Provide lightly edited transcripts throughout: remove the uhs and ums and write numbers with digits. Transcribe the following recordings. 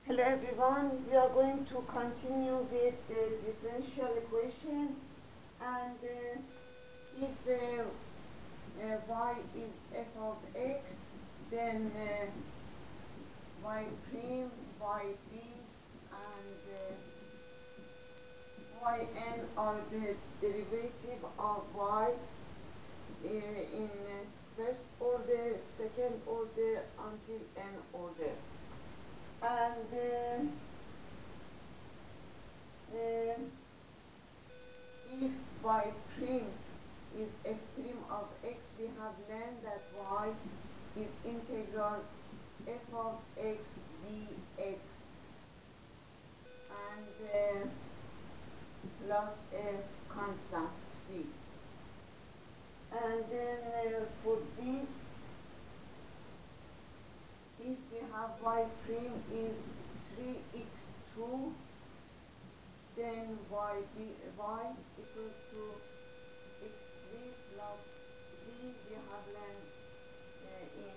Hello everyone, we are going to continue with the differential equation, and if y is f of x, then y prime, yb, and yn are the derivative of y in first order, second order, until n order. And if y prime is f prime of x, we have learned that y is integral f of x dx, and plus a constant c. And then for this, if we have y prime is 3x2, then y equals to x3 plus c. We have learned in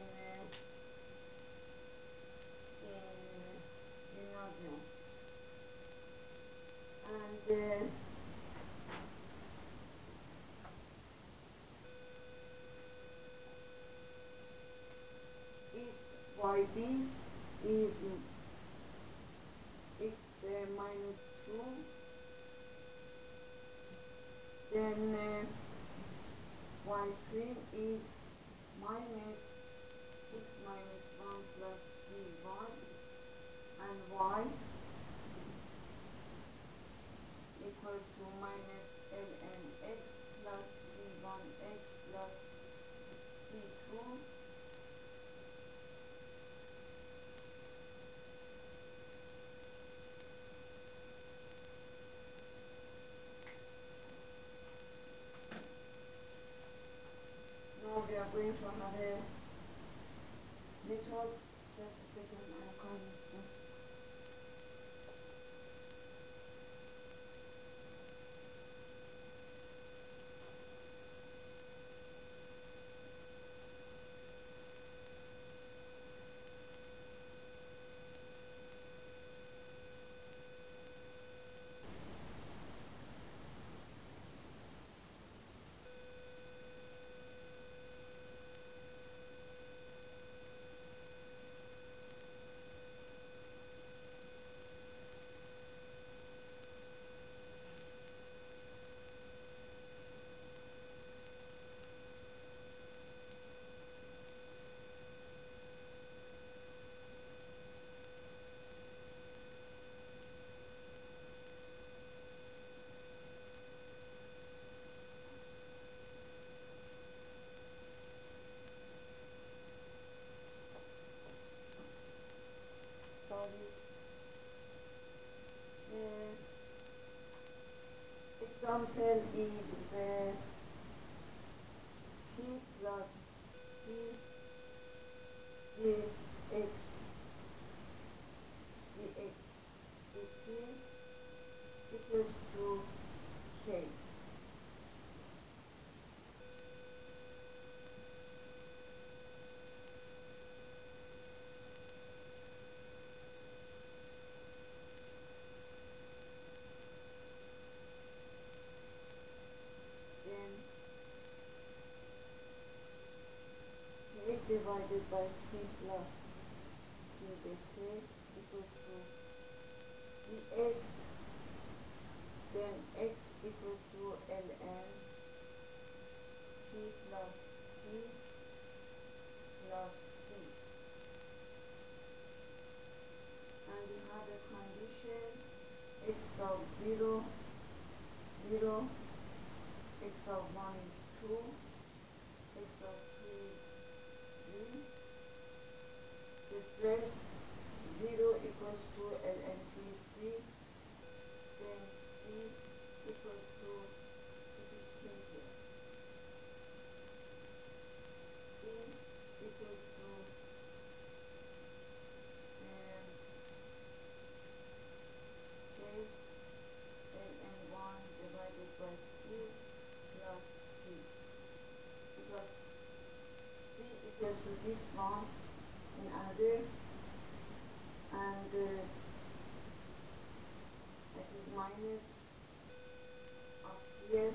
gymnasium. And if yb is x minus 2, then y prime is minus x minus 1 plus c1, and y equals to minus ln x plus c1x plus c2. Now we are going to have a method. Just a second, I'm coming. Example is c plus c dx dt equals to k. Then k divided by c plus c dt equals to dx, then x equals to ln c plus c plus c. And we have a condition x of 0, 0, x of 1 is 2, x of 2 is 3. The first 0 equals to ln c3, then c equals to, it is simple, c equals to k ln1 divided by c plus c, because c equals to this one in another, and That is minus up here.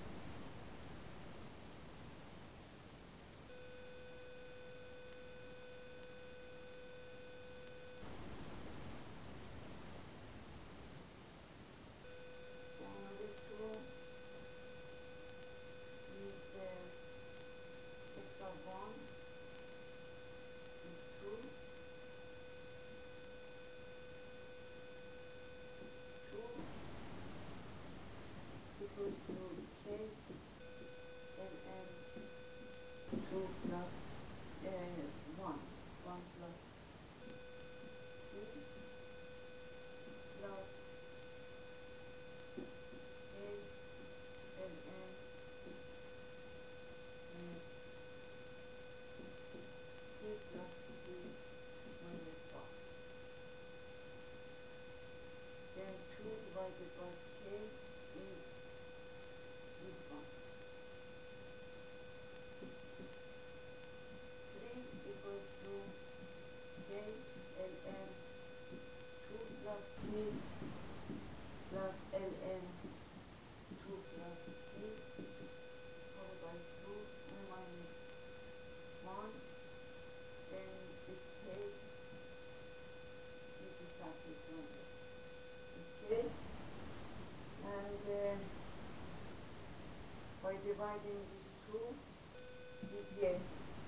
Another 2 is x of 1 is 2. 2 equals to k ln 2 plus 1 plus 3 plus k ln 2 plus 3 minus 1. Then 2 divided by k is this one. 3 equals to k ln 2 plus 3 plus ln 2 plus 3 divided by 2 and minus 1. Then this k is the factor's number. Okay, and by dividing these two, we get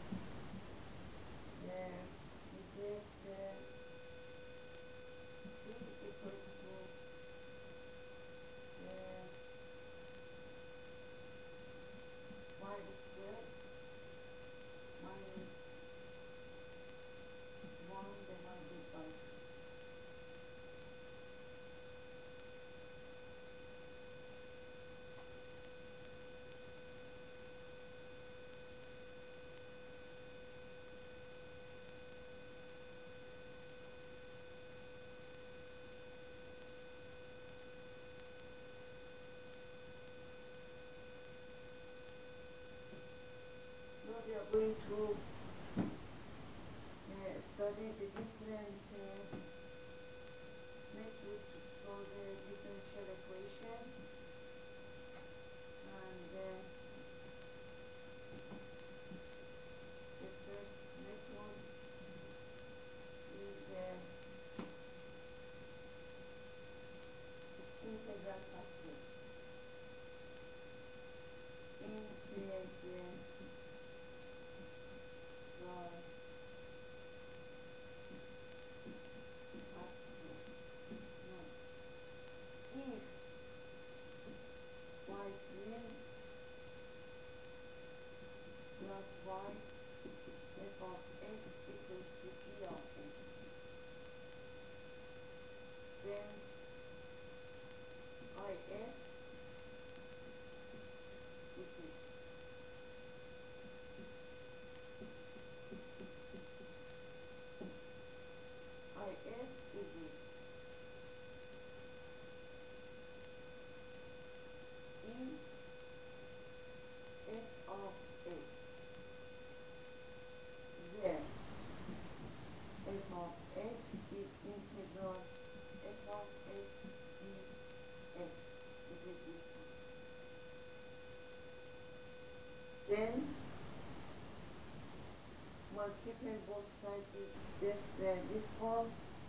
3 equals to y squared minus 1 divided by 2. Now we are going to study the different methods to solve the differential equation. And the first method is integral factor. Integral factor. Now, if y prime plus y f of x equals to g of x, then if which is if is this e f of x, where f of x is integral f of x dx. It is this one. Then multiply both sides with this form.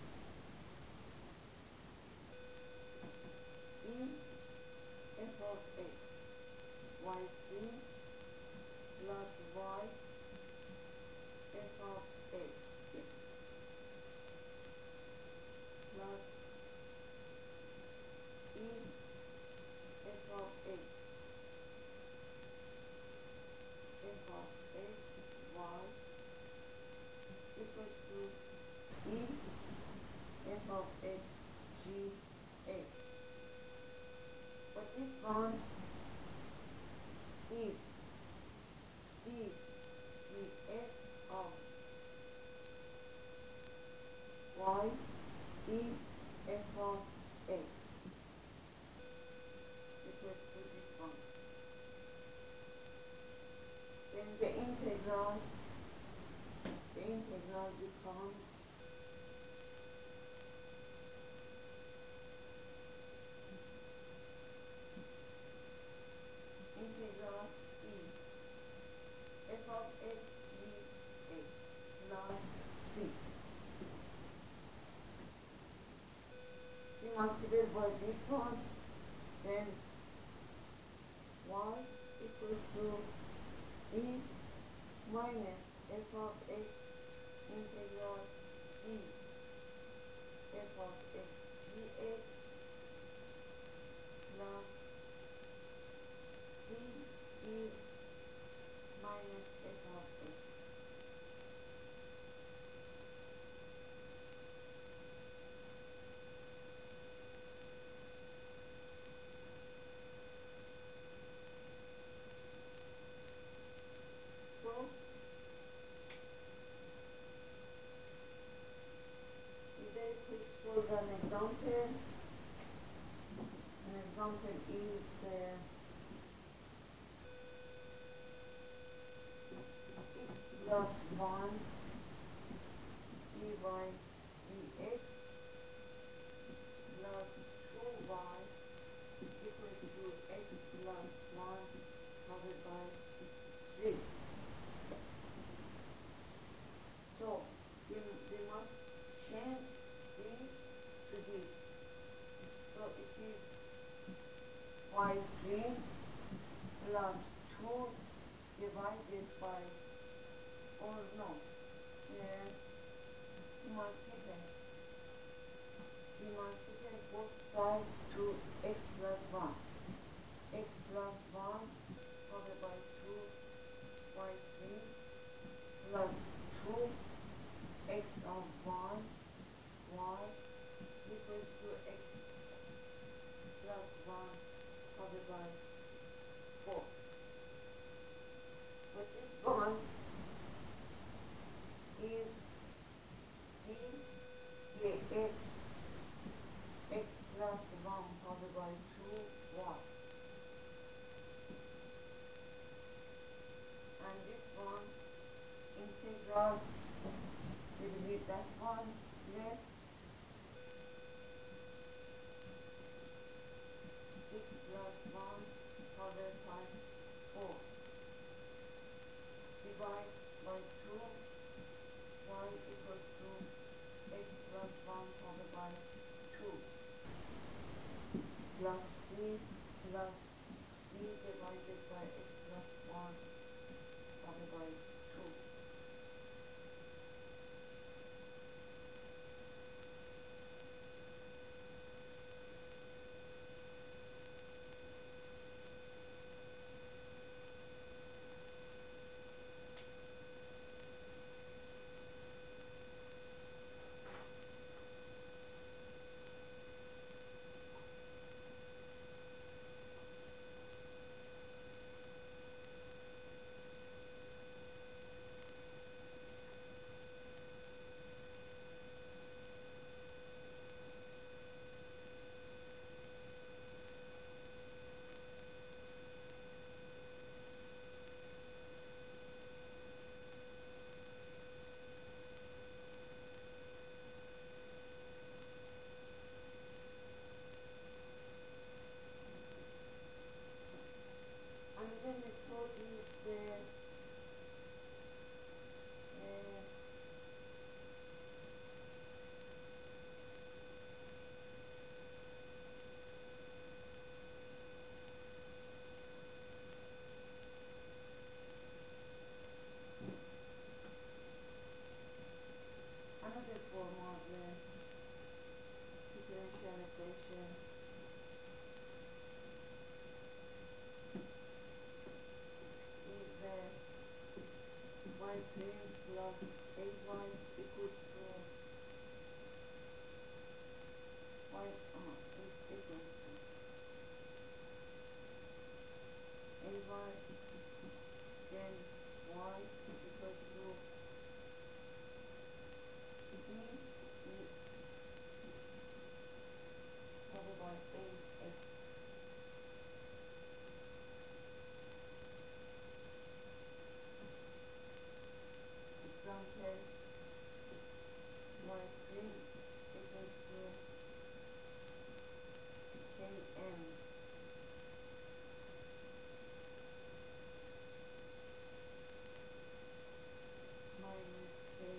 E f of x y3 plus y f of x plus e f of x f of x y equals to e f of x g x. But this one is this is f of y e f of x equals to this one. Then the integral becomes multiplied by this one, then y equals to e minus f of x integral e f of x dx plus c e minus f of x. So today we solve an example. An example is x plus 1 dy dx plus 2y equals to x plus 1 divided by 3. So we must change this to this. So it is y3 plus 2 divided by, or no, multiply both sides to x plus 1. X plus 1 divided by 2 y3 plus 2 x of 1 y equals to x plus 1 divided by 4. But this one is dx x plus 1 divided by 2y. And this one integral, we leave that one left, x plus 1 divided by 4. Divide by 2, y equals to x plus 1 divided by 2 plus c plus c divided by x plus 1 divided by 2. Another method is another form of differential equation is y prime plus 8y equals to y is equals to 8y, then y equals to e divided by 8x. Example, y prime equals to km minus ky.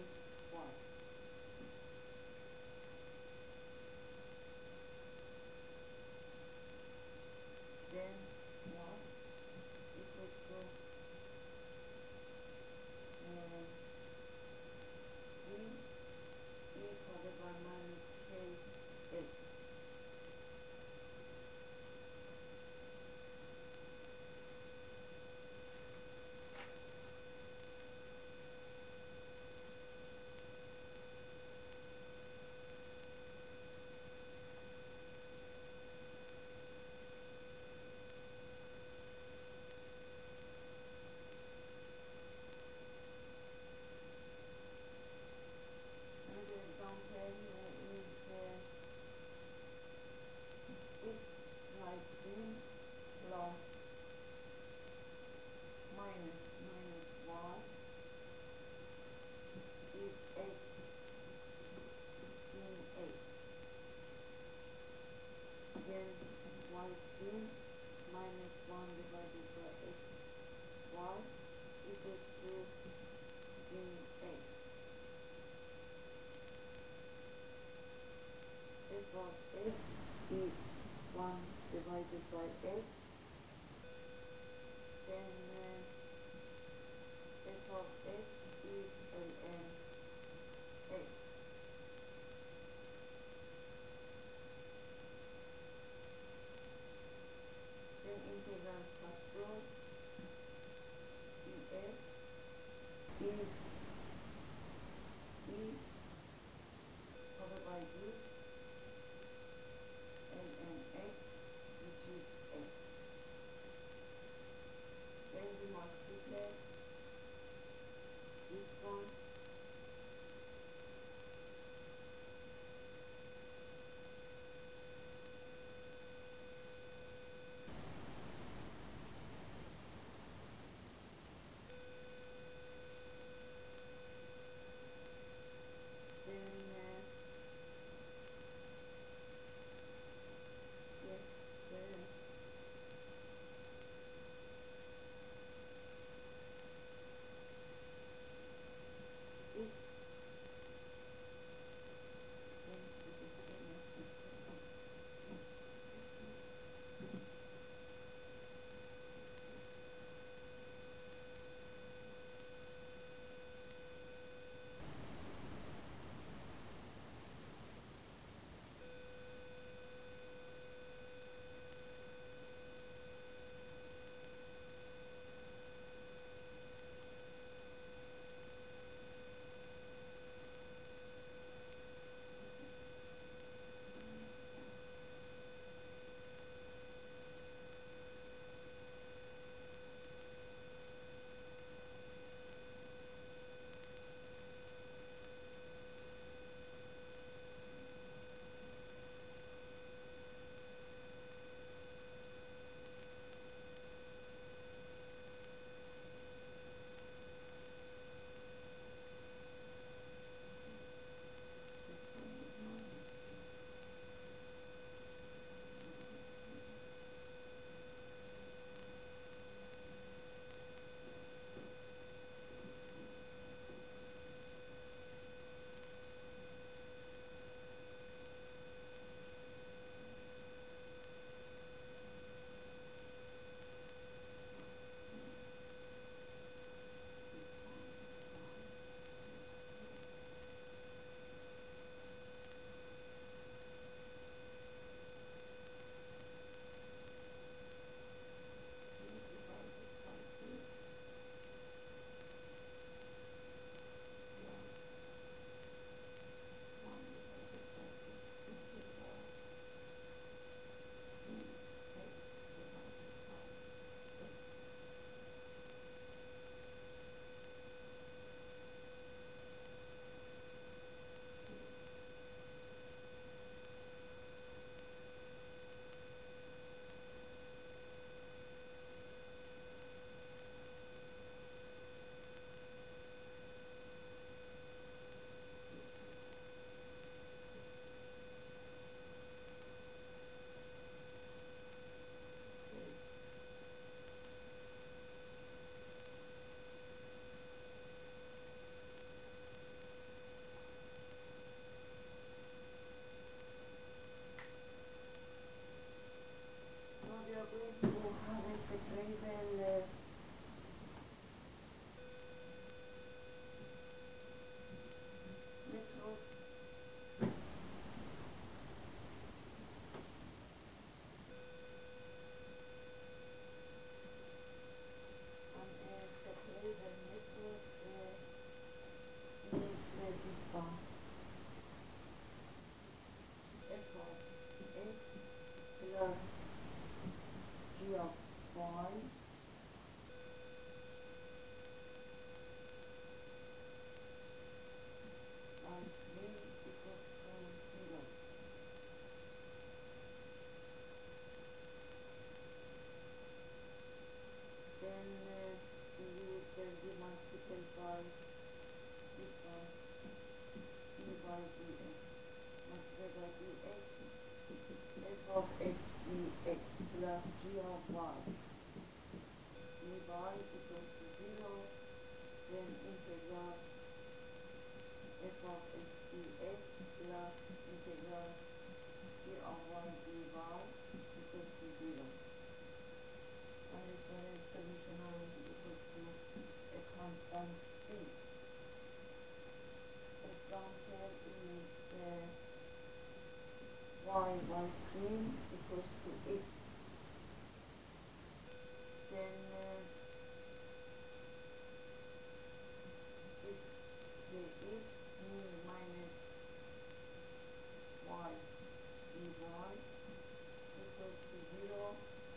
in minus 1 divided by x y equals to in x. F of x is 1 divided by x, then f of x is ln x. Then integral control df is e over by d ln x, which is x. Then we multiply this one then yes, this we are going to have a sequential method. And a sequential method is this one. F of x plus g of y and v equals to 0. Then we multiply by this one, d by dx. Multiply by dx, f of x dx plus g of y dy equals to 0, then integral f of x dx plus integral g of y dy equals to 0. And its solution will be equal to a constant c. Example is y by prime equals to x. Then if there is mu minus y dy equals to 0,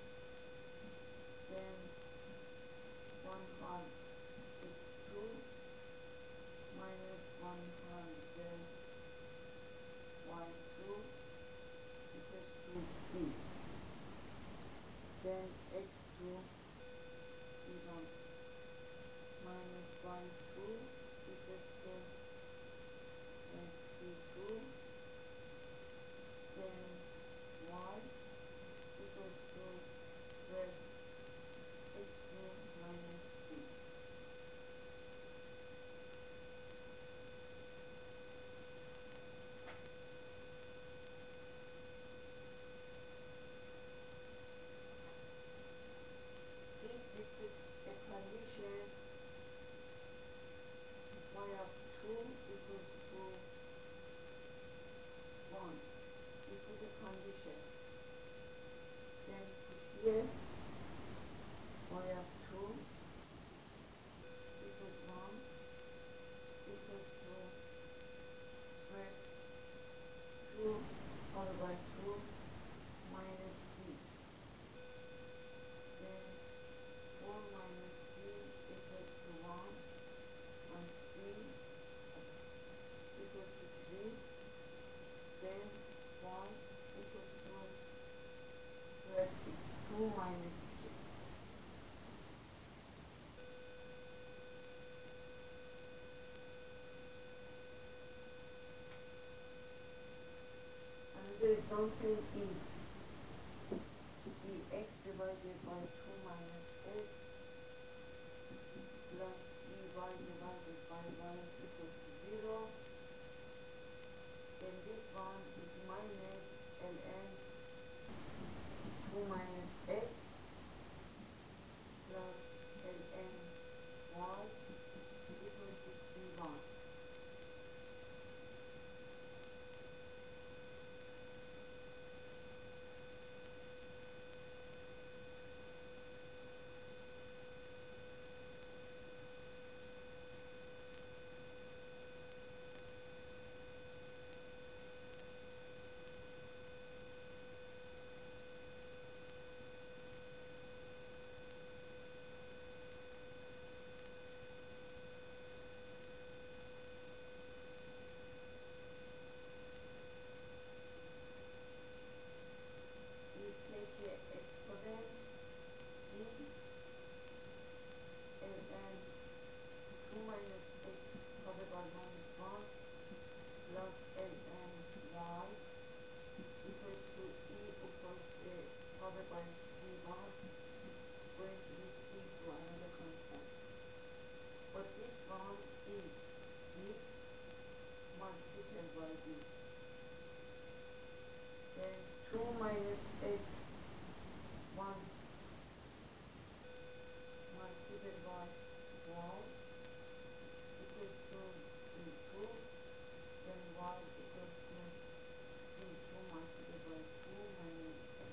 then 1 half x2 minus 1 half y2 equals to c. Then x2 becomes minus y2 equals to c2. Then y equals to square x2 minus c. If this is a condition, y of 2 equals to 1. We put a condition. Then put here y of 2 equals 1 equals to square 2 followed by 2 minus c. Then 4 minus c equals to 1 and c equals to 3. Then y equals to square 2 minus 3. Another example is dx divided by 2 minus x plus dy divided by y equals to 0. Then this one is minus ln 2 minus x plus ln y equals to c1. We take the exponent c ln 2 minus x divided by minus 1 plus ln y equals to e equals divided by c1 going to be c2, another constant. But this one is this multiplied by this. Then 2 minus x 1 multiplied by y equals to c2. Then y equals to c2 multiplied by 2 minus x.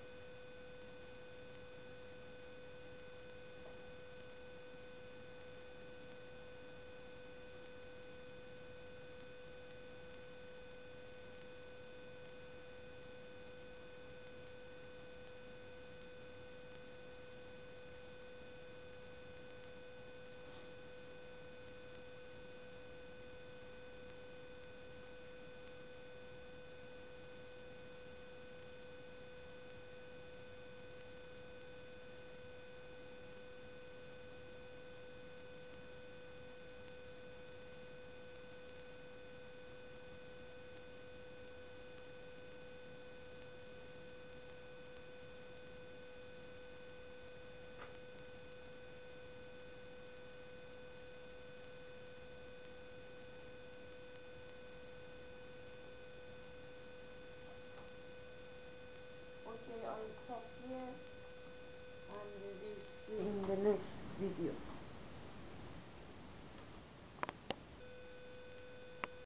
Okay, I stop here and we will see in the next video.